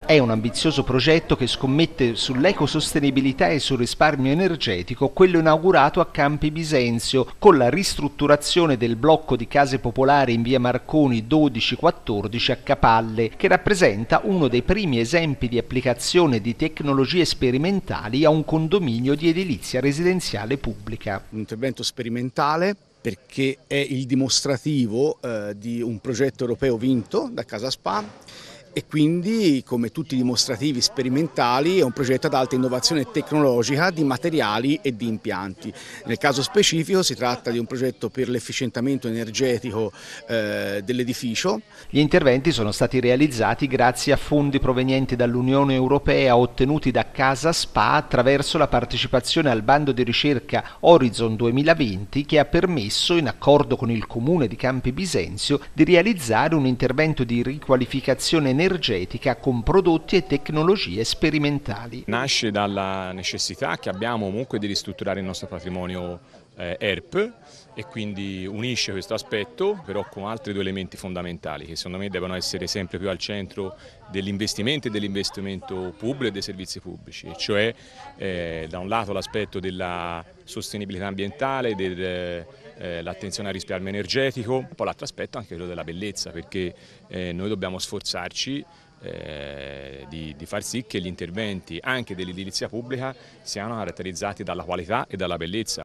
È un ambizioso progetto che scommette sull'ecosostenibilità e sul risparmio energetico, quello inaugurato a Campi Bisenzio, con la ristrutturazione del blocco di case popolari in via Marconi 12-14 a Capalle, che rappresenta uno dei primi esempi di applicazione di tecnologie sperimentali a un condominio di edilizia residenziale pubblica. Un intervento sperimentale perché è il dimostrativo di un progetto europeo vinto da Casa Spa. E quindi, come tutti i dimostrativi sperimentali, è un progetto ad alta innovazione tecnologica di materiali e di impianti. Nel caso specifico si tratta di un progetto per l'efficientamento energetico dell'edificio. Gli interventi sono stati realizzati grazie a fondi provenienti dall'Unione Europea ottenuti da Casa Spa attraverso la partecipazione al bando di ricerca Horizon 2020, che ha permesso, in accordo con il Comune di Campi Bisenzio, di realizzare un intervento di riqualificazione energetica con prodotti e tecnologie sperimentali. Nasce dalla necessità che abbiamo comunque di ristrutturare il nostro patrimonio ERP e quindi unisce questo aspetto però con altri due elementi fondamentali che secondo me devono essere sempre più al centro dell'investimento e dell'investimento pubblico e dei servizi pubblici, cioè da un lato l'aspetto della sostenibilità ambientale, l'attenzione al risparmio energetico, poi l'altro aspetto è anche quello della bellezza, perché noi dobbiamo sforzarci di far sì che gli interventi anche dell'edilizia pubblica siano caratterizzati dalla qualità e dalla bellezza.